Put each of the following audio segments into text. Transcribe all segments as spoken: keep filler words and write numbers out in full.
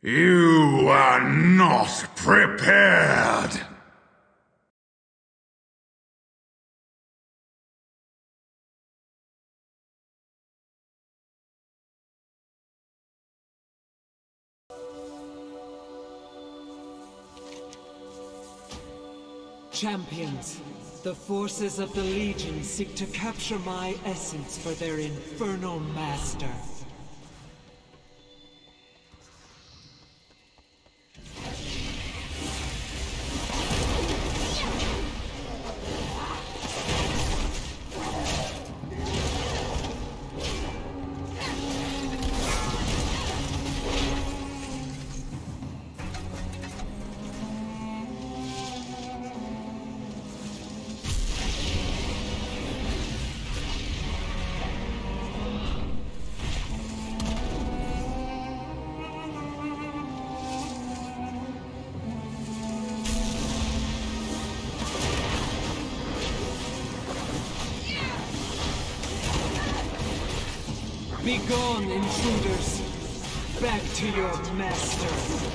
You are not prepared! Champions, the forces of the Legion seek to capture my essence for their infernal master. Begone, intruders! Back to your master!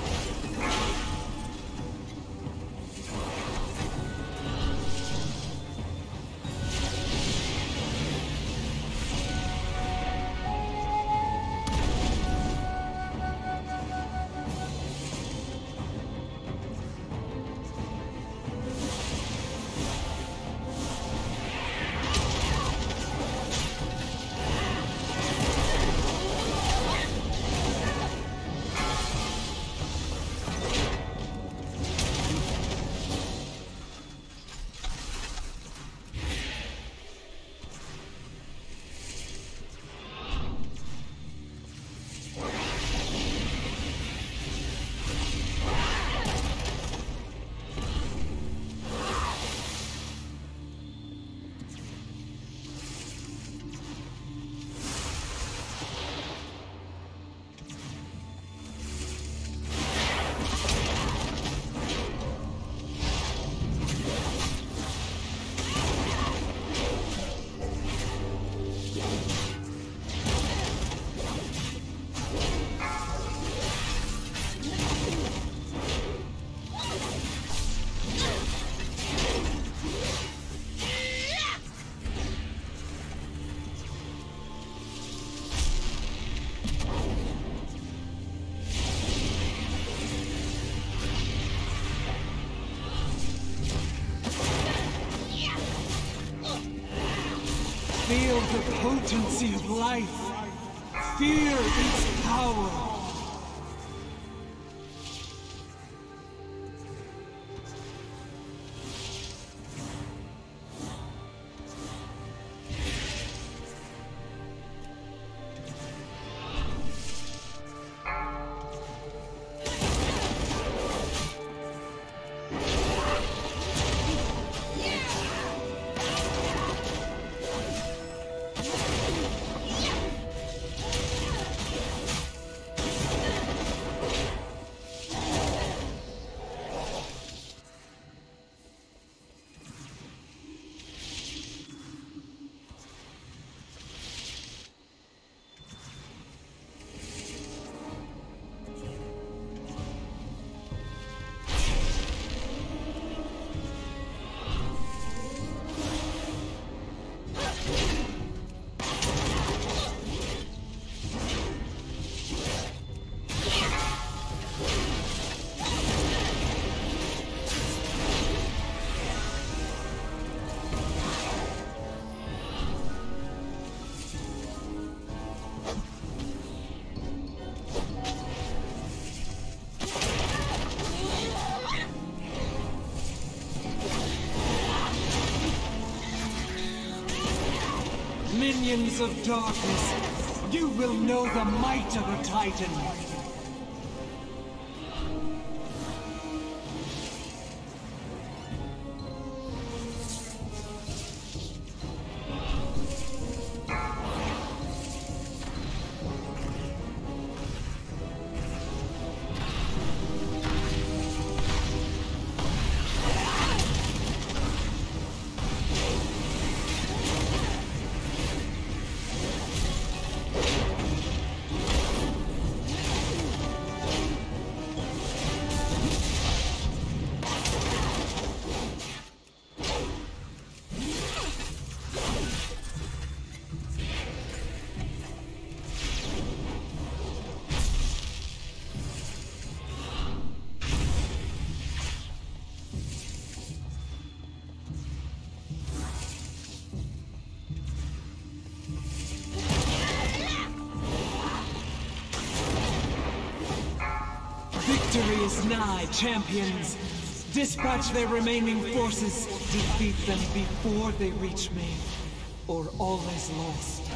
Feel the potency of life. Fear its power. Minions of darkness, you will know the might of a Titan. Victory is nigh, champions. Dispatch their remaining forces. Defeat them before they reach me, or all is lost.